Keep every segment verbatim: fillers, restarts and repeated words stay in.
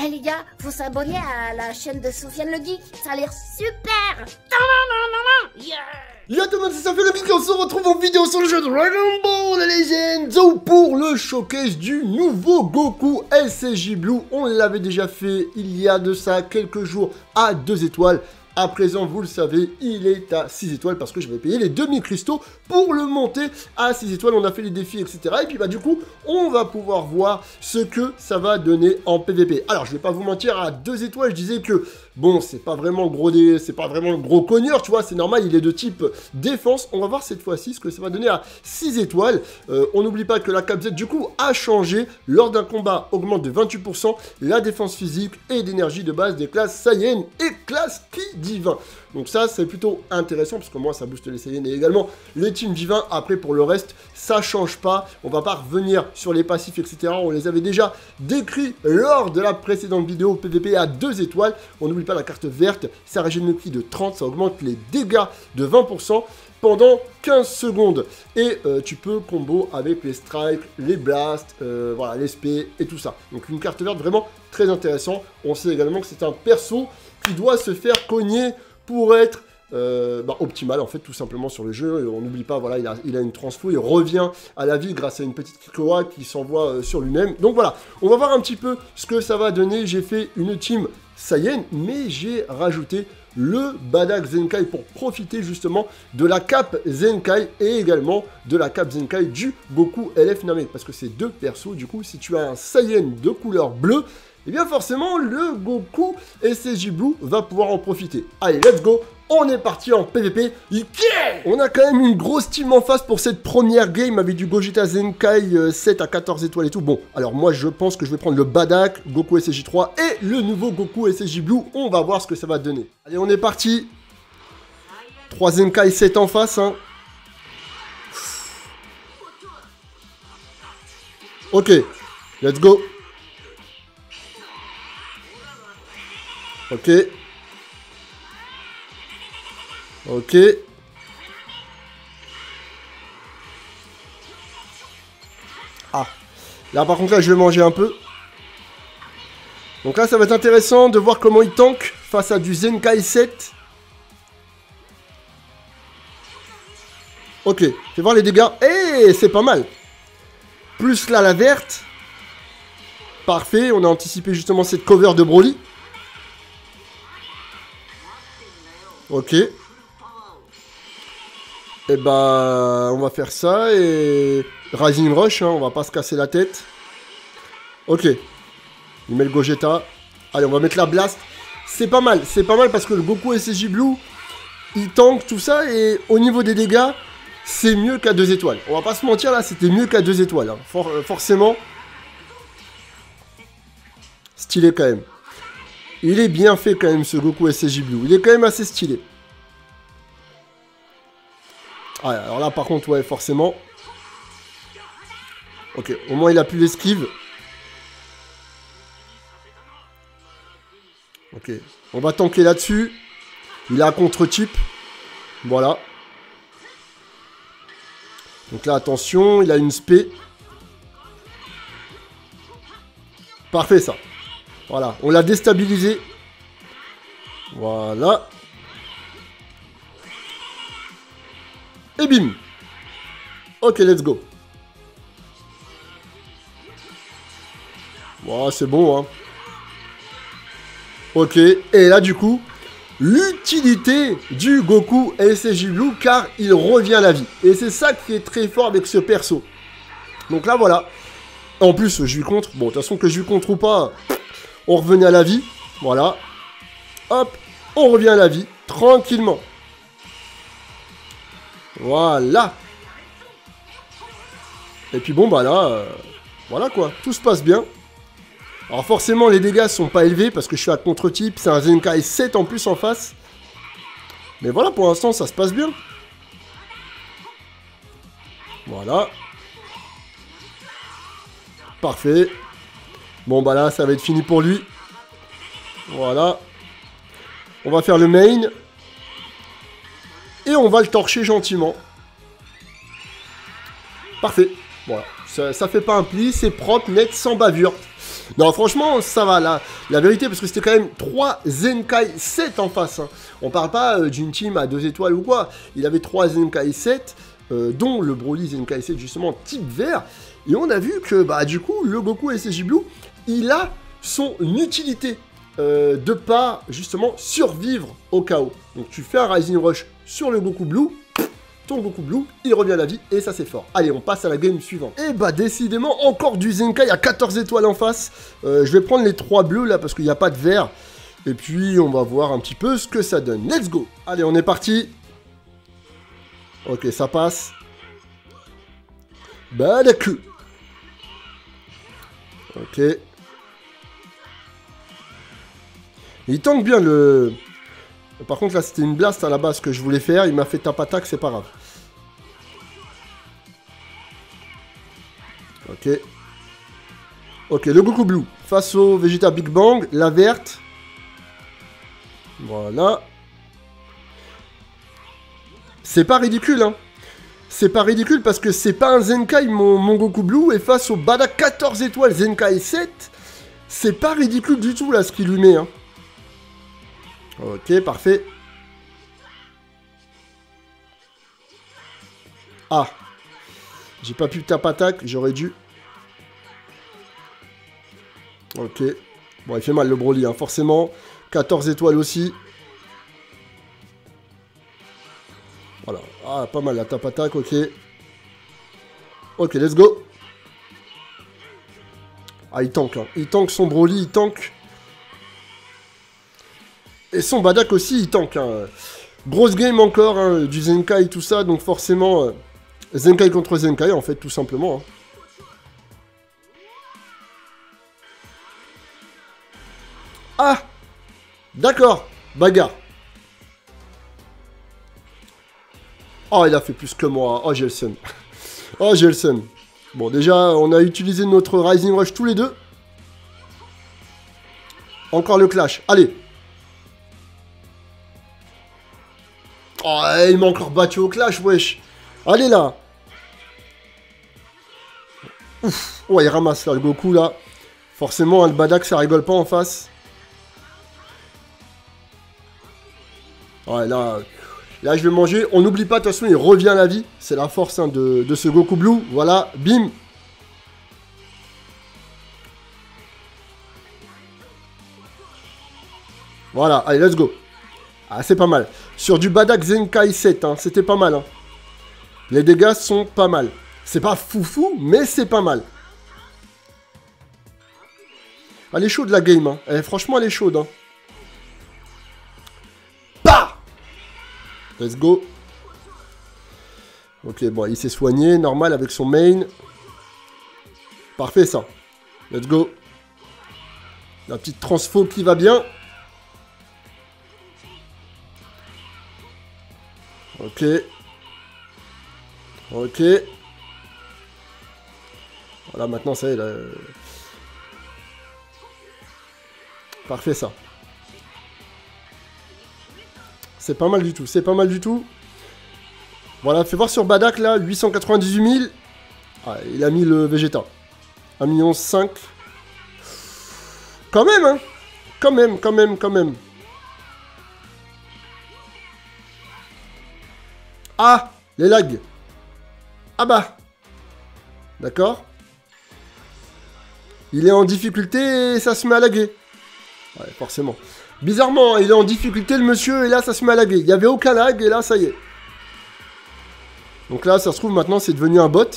Eh les gars, faut s'abonner à la chaîne de Sofiane le Geek, ça a l'air super. Yeah. Yo tout le monde, c'est Sofiane le Geek et on se retrouve en vidéo sur le jeu Dragon Ball Legends pour le showcase du nouveau Goku S S J Blue. On l'avait déjà fait il y a de ça quelques jours à deux étoiles. À présent, vous le savez, il est à six étoiles parce que je vais payer les demi-cristaux pour le monter à six étoiles. On a fait les défis, et cetera. Et puis, bah, du coup, on va pouvoir voir ce que ça va donner en P V P. Alors, je vais pas vous mentir, à deux étoiles, je disais que, bon, c'est pas vraiment le gros dé... c'est pas vraiment le gros cogneur, tu vois, c'est normal, il est de type défense. On va voir cette fois-ci ce que ça va donner à six étoiles. Euh, on n'oublie pas que la cap Z, du coup, a changé. Lors d'un combat, augmente de vingt-huit pour cent la défense physique et d'énergie de base des classes Saiyan et classe Ki divin. Donc ça, c'est plutôt intéressant, parce que moi, ça booste les Saiyans et également les teams divins. Après, pour le reste, ça change pas. On va pas revenir sur les passifs, et cetera. On les avait déjà décrits lors de la précédente vidéo P V P à deux étoiles. On n'oublie pas la carte verte, ça régène le prix de trente, ça augmente les dégâts de vingt pour cent pendant quinze secondes. Et euh, tu peux combo avec les strikes, les blasts, euh, voilà, les spé et tout ça. Donc une carte verte vraiment très intéressante. On sait également que c'est un perso qui doit se faire cogner pour être euh, bah, optimal en fait tout simplement sur le jeu. Et on n'oublie pas, voilà, il a, il a une transfo, il revient à la vie grâce à une petite Kikoa qui s'envoie euh, sur lui-même. Donc voilà, on va voir un petit peu ce que ça va donner. J'ai fait une team Saiyan, mais j'ai rajouté le Badak Zenkai pour profiter justement de la cape Zenkai et également de la cape Zenkai du Goku L F Namek, parce que c'est deux persos. Du coup, si tu as un Saiyan de couleur bleue, et bien forcément le Goku S S J Blue va pouvoir en profiter. Allez, let's go, on est parti en P V P. Yeah, on a quand même une grosse team en face pour cette première game avec du Gogeta Zenkai euh, sept à quatorze étoiles et tout. Bon, alors moi je pense que je vais prendre le Badak, Goku S S J trois et le nouveau Goku S S J Blue. On va voir ce que ça va donner. Allez, on est parti. trois Zenkai sept en face, hein. Ok, let's go. Ok. Ok. Ah. Là, par contre, là, je vais manger un peu. Donc là, ça va être intéressant de voir comment il tank face à du Zenkai sept. Ok. Fais voir les dégâts. Eh, c'est pas mal. Plus là, la verte. Parfait. On a anticipé justement cette cover de Broly. Ok. Et eh bah, on va faire ça et Rising Rush, hein, on va pas se casser la tête. Ok. Il met le Gogeta. Allez, on va mettre la Blast. C'est pas mal, c'est pas mal parce que le Goku S S J Blue, il tank tout ça et au niveau des dégâts, c'est mieux qu'à deux étoiles. On va pas se mentir là, c'était mieux qu'à deux étoiles. Hein. For forcément. Stylé quand même. Il est bien fait quand même ce Goku S S J Blue. Il est quand même assez stylé. Ah, alors là par contre, ouais, forcément. Ok, au moins il a plus l'esquive. Ok, on va tanker là-dessus. Il a un contre-type. Voilà. Donc là, attention, il a une spé. Parfait ça. Voilà, on l'a déstabilisé. Voilà. Et bim. Ok, let's go. Voilà, c'est bon, hein. Ok, et là, du coup, l'utilité du Goku S S J Blue, car il revient à la vie. Et c'est ça qui est très fort avec ce perso. Donc là, voilà. En plus, je lui contre. Bon, de toute façon, que je lui contre ou pas... On revenait à la vie, voilà. Hop, on revient à la vie, tranquillement. Voilà. Et puis bon, bah là, euh, voilà quoi, tout se passe bien. Alors forcément, les dégâts sont pas élevés parce que je suis à contre-type. C'est un Zenkai sept en plus en face. Mais voilà, pour l'instant, ça se passe bien. Voilà. Parfait. Bon bah là ça va être fini pour lui. Voilà. On va faire le main. Et on va le torcher gentiment. Parfait. Voilà. Ça, ça fait pas un pli, c'est propre, net, sans bavure. Non, franchement, ça va, la, la vérité, parce que c'était quand même trois Zenkai sept en face. Hein. On parle pas euh, d'une team à deux étoiles ou quoi. Il avait trois Zenkai sept, euh, dont le Broly Zenkai sept, justement, type vert. Et on a vu que, bah, du coup, le Goku S S J Blue, il a son utilité. Euh, de pas, justement, survivre au chaos. Donc, tu fais un Rising Rush sur le Goku Blue, ton Goku Blue, il revient à la vie, et ça, c'est fort. Allez, on passe à la game suivante. Et bah, décidément, encore du Zenkai à quatorze étoiles en face. Euh, je vais prendre les trois bleus, là, parce qu'il n'y a pas de vert. Et puis, on va voir un petit peu ce que ça donne. Let's go. Allez, on est parti. Ok, ça passe. Bah, la queue. Ok. Il tank bien le... Par contre là c'était une blast à la base que je voulais faire. Il m'a fait tap attack, c'est pas grave. Ok. Ok, le Goku Blue. Face au Vegeta Big Bang. La verte. Voilà. C'est pas ridicule hein. C'est pas ridicule parce que c'est pas un Zenkai mon, mon Goku Blue. Et face au Bada quatorze étoiles Zenkai sept. C'est pas ridicule du tout là ce qu'il lui met hein. Ok, parfait. Ah. J'ai pas pu tap attack, j'aurais dû. Ok. Bon, il fait mal le Broly, hein, forcément. quatorze étoiles aussi. Voilà. Ah, pas mal la tap attack, ok. Ok, let's go. Ah, il tank, hein. Il tank son Broly, il tank. Et son Badak aussi, il tank. Hein. Grosse game encore, hein, du Zenkai et tout ça. Donc forcément, euh, Zenkai contre Zenkai, en fait, tout simplement. Hein. Ah, d'accord. Bagarre. Oh, il a fait plus que moi. Oh, j'ai le seum. Oh, j'ai le seum. Bon, déjà, on a utilisé notre Rising Rush tous les deux. Encore le clash. Allez. Oh, il m'a encore battu au clash, wesh. Allez, là. Ouf. Ouais, il ramasse, là, le Goku, là. Forcément, hein, le Badak, ça rigole pas en face. Ouais, là... Là, je vais manger. On n'oublie pas, de toute façon, il revient à la vie. C'est la force hein, de, de ce Goku Blue. Voilà, bim. Voilà, allez, let's go. Ah, c'est pas mal. Sur du Badak Zenkai sept, hein, c'était pas mal. Hein. Les dégâts sont pas mal. C'est pas foufou, mais c'est pas mal. Elle est chaude, la game. Hein. Eh, franchement, elle est chaude. Hein. Bah Let's go. Ok, bon, il s'est soigné, normal, avec son main. Parfait, ça. Let's go. La petite transfo qui va bien. Ok. Ok. Voilà, maintenant, ça y est. Là... Parfait, ça. C'est pas mal du tout, c'est pas mal du tout. Voilà, fais voir sur Badak, là, huit cent quatre-vingt-dix-huit mille. Ah, il a mis le Vegeta. un million cinq. Quand même, hein. Quand même, quand même, quand même. Ah, les lags. Ah bah. D'accord. Il est en difficulté et ça se met à laguer. Ouais, forcément. Bizarrement, il est en difficulté le monsieur et là ça se met à laguer. Il n'y avait aucun lag et là ça y est. Donc là ça se trouve maintenant c'est devenu un bot.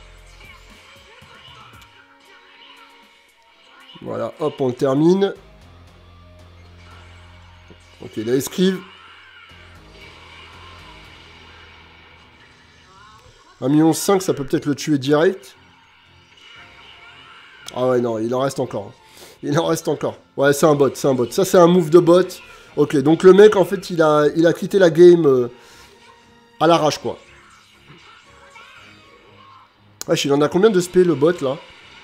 Voilà, hop on le termine. Ok, là esquive. un million cinq ça peut peut-être le tuer direct. Ah ouais non, il en reste encore. Il en reste encore. Ouais, c'est un bot, c'est un bot. Ça, c'est un move de bot. Ok, donc le mec, en fait, il a, il a quitté la game euh, à l'arrache, quoi. Wesh, il en a combien de spé, le bot, là?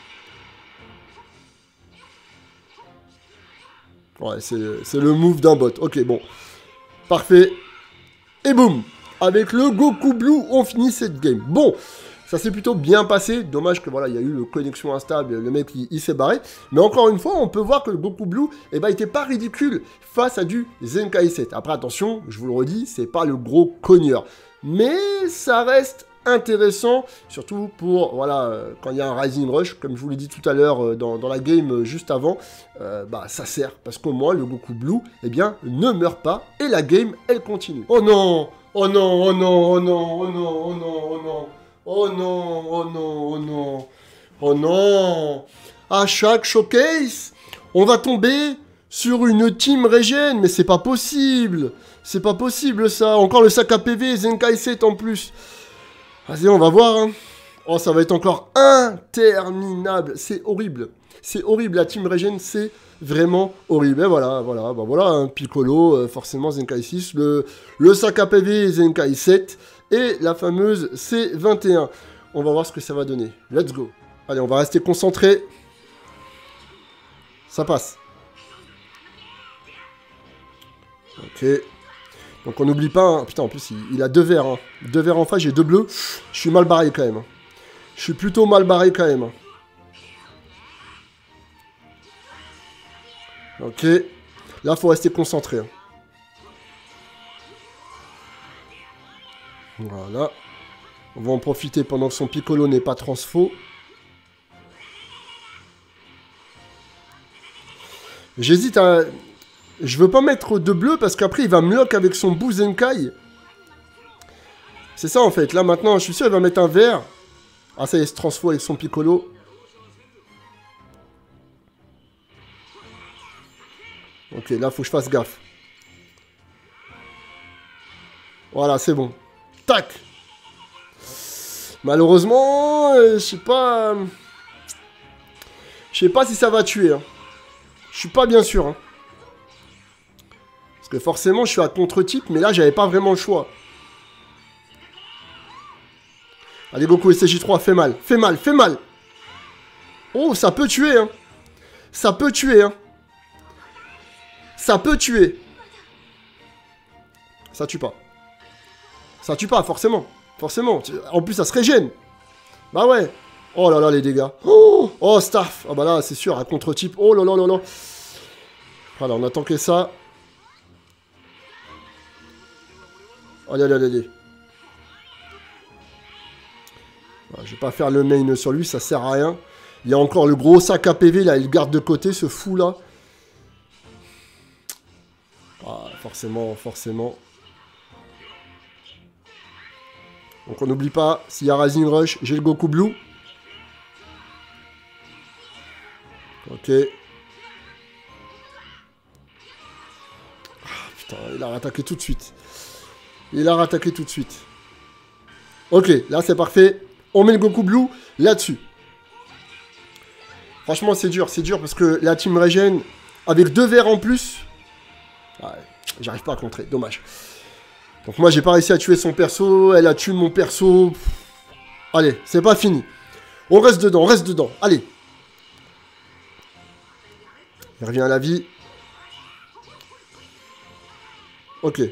Ouais, c'est le move d'un bot. Ok, bon. Parfait. Et boum. Avec le Goku Blue, on finit cette game. Bon. Ça s'est plutôt bien passé. Dommage que voilà, il y a eu une connexion instable. Le mec, il, il s'est barré. Mais encore une fois, on peut voir que le Goku Blue, eh ben, était pas ridicule face à du Zenkai sept. Après, attention, je vous le redis, c'est pas le gros cogneur. Mais ça reste intéressant, surtout pour, voilà, euh, quand il y a un Rising Rush, comme je vous l'ai dit tout à l'heure euh, dans, dans la game euh, juste avant, euh, bah ça sert, parce qu'au moins le Goku Blue, eh bien, ne meurt pas, et la game, elle continue. Oh non! Oh non, oh non, oh non, oh non, oh non, oh non, oh non, oh non, oh non, oh non. À chaque showcase, on va tomber sur une team régène, mais c'est pas possible. C'est pas possible ça. Encore le sac à P V, Zenkai sept en plus. Vas-y, on va voir. Hein. Oh, ça va être encore interminable. C'est horrible. C'est horrible. La team régène, c'est vraiment horrible. Et voilà, voilà, bah voilà, un Piccolo, euh, forcément Zenkai six, le, le sac à P V Zenkai sept et la fameuse C vingt et un. On va voir ce que ça va donner. Let's go. Allez, on va rester concentré. Ça passe. Ok. Donc on n'oublie pas, hein. Putain en plus il, il a deux verts, hein. Deux verts en face, j'ai deux bleus. Je suis mal barré quand même. Hein. Je suis plutôt mal barré quand même. Hein. Ok. Là, faut rester concentré. Hein. Voilà. On va en profiter pendant que son Piccolo n'est pas transfo. J'hésite à... Je veux pas mettre de bleu parce qu'après il va me lock avec son Buu Zenkai. C'est ça en fait. Là maintenant, je suis sûr il va mettre un vert. Ah ça y est, il se transfo avec son Piccolo. Ok, là faut que je fasse gaffe. Voilà, c'est bon. Tac. Malheureusement, euh, je sais pas... Je sais pas si ça va tuer. Hein. Je suis pas bien sûr. Hein. Parce que forcément, je suis à contre-type, mais là, j'avais pas vraiment le choix. Allez, Goku S C J trois, fais mal, fais mal, fais mal. Oh, ça peut tuer, hein. Ça peut tuer, hein. Ça peut tuer. Ça tue pas. Ça tue pas, forcément. Forcément. En plus, ça se régène. Bah ouais. Oh là là, les dégâts. Oh, oh Starf. Ah bah là, c'est sûr, à contre-type. Oh là là là là. Voilà, on a tanké ça. Allez, allez, allez, allez. Voilà, je vais pas faire le main sur lui, ça sert à rien. Il y a encore le gros sac à P V, là, il garde de côté, ce fou, là. Ah, forcément, forcément. Donc on n'oublie pas, s'il y a Rising Rush, j'ai le Goku Blue. Ok. Ah, putain, il a rattaqué tout de suite. Il a rattaqué tout de suite. Ok, là c'est parfait. On met le Goku Blue là-dessus. Franchement, c'est dur, c'est dur parce que la team régène, avec deux verres en plus, ouais, j'arrive pas à contrer, dommage. Donc moi, j'ai pas réussi à tuer son perso, elle a tué mon perso. Allez, c'est pas fini. On reste dedans, on reste dedans, allez. Il revient à la vie. Ok.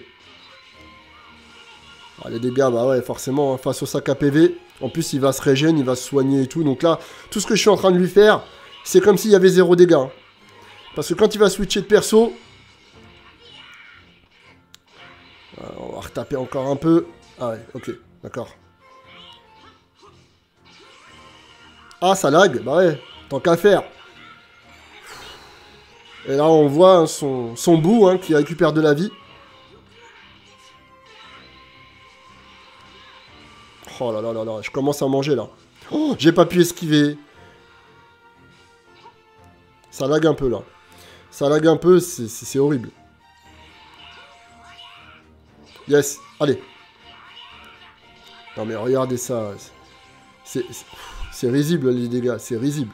Ah, les dégâts, bah ouais, forcément, hein, face au sac à P V. En plus, il va se régénérer, il va se soigner et tout. Donc là, tout ce que je suis en train de lui faire, c'est comme s'il y avait zéro dégâts. Hein. Parce que quand il va switcher de perso... Alors, on va retaper encore un peu. Ah ouais, ok, d'accord. Ah, ça lag. Bah ouais, tant qu'à faire. Et là, on voit hein, son, son Buu hein, qui récupère de la vie. Oh là là là là, je commence à manger là. Oh, j'ai pas pu esquiver. Ça lag un peu là. Ça lag un peu, c'est horrible. Yes, allez. Non mais regardez ça. C'est risible les dégâts, c'est risible.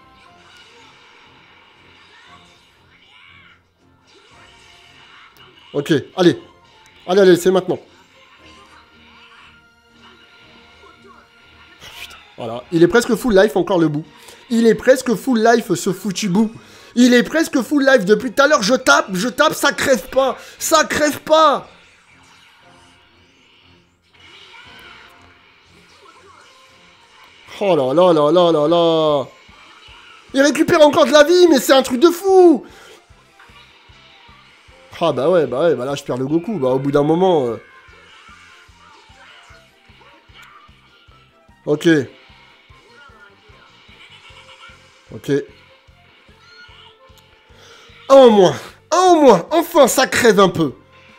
Ok, allez. Allez, allez, c'est maintenant. Voilà, il est presque full life encore le Buu. Il est presque full life ce foutu Buu. Il est presque full life depuis tout à l'heure. Je tape, je tape, ça crève pas. Ça crève pas. Oh là là là là là là. Il récupère encore de la vie, mais c'est un truc de fou. Ah bah ouais, bah ouais, bah là je perds le Goku. Bah au bout d'un moment... Euh... Ok. Ok. Un en moins. Un en moins. Enfin, ça crève un peu.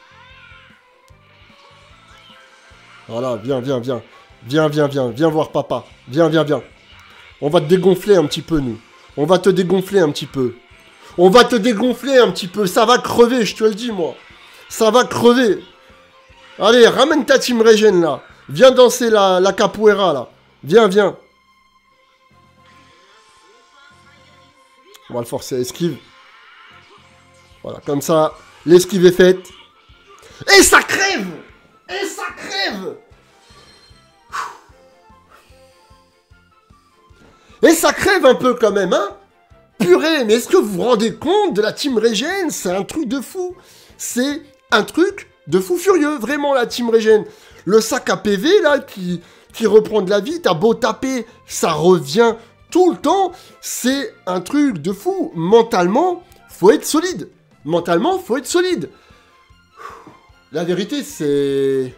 Voilà, viens, viens, viens. Viens, viens, viens. Viens voir papa. Viens, viens, viens. On va te dégonfler un petit peu, nous. On va te dégonfler un petit peu. On va te dégonfler un petit peu. Ça va crever, je te le dis, moi. Ça va crever. Allez, ramène ta team Regen, là. Viens danser la, la capoeira, là. Viens, viens. On va le forcer à esquive. Voilà, comme ça, l'esquive est faite. Et ça crève! Et ça crève! Et ça crève un peu quand même, hein? Purée, mais est-ce que vous vous rendez compte de la team Regen? C'est un truc de fou. C'est un truc de fou furieux, vraiment, la team Regen. Le sac à P V, là, qui, qui reprend de la vie, t'as beau taper, ça revient tout le temps. C'est un truc de fou. Mentalement, faut être solide. Mentalement, faut être solide. La vérité, c'est...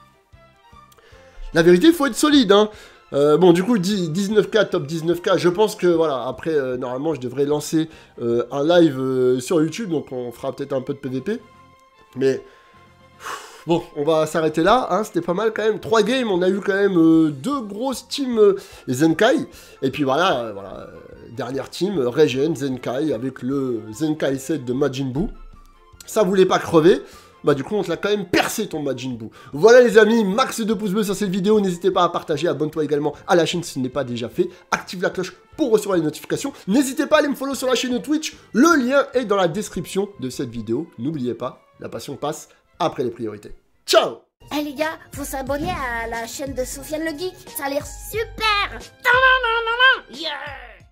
La vérité, faut être solide, hein. Euh, bon, du coup, dix-neuf K, top dix-neuf K, je pense que, voilà, après, euh, normalement, je devrais lancer euh, un live euh, sur YouTube, donc on fera peut-être un peu de P V P. Mais, bon, on va s'arrêter là, hein, c'était pas mal quand même. Trois games, on a eu quand même euh, deux grosses teams euh, Zenkai. Et puis voilà, euh, voilà euh, dernière team, euh, Regen, Zenkai, avec le Zenkai sept de Majin Buu. Ça voulait pas crever. Bah du coup on te l'a quand même percé ton Majin Buu. Voilà les amis, max de pouces bleus sur cette vidéo, n'hésitez pas à partager, abonne-toi également à la chaîne si ce n'est pas déjà fait, active la cloche pour recevoir les notifications, n'hésitez pas à aller me follow sur la chaîne Twitch, le lien est dans la description de cette vidéo, n'oubliez pas, la passion passe après les priorités. Ciao! Eh les gars, faut s'abonner à la chaîne de Sofiane le Geek, ça a l'air super. Yeah.